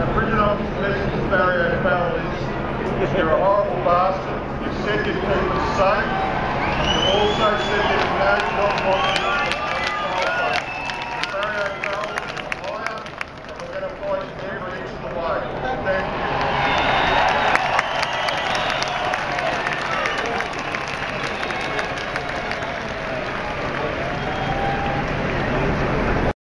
bring it on to Pleasant Barrio families. You're a horrible bastard. You said you'd keep us safe.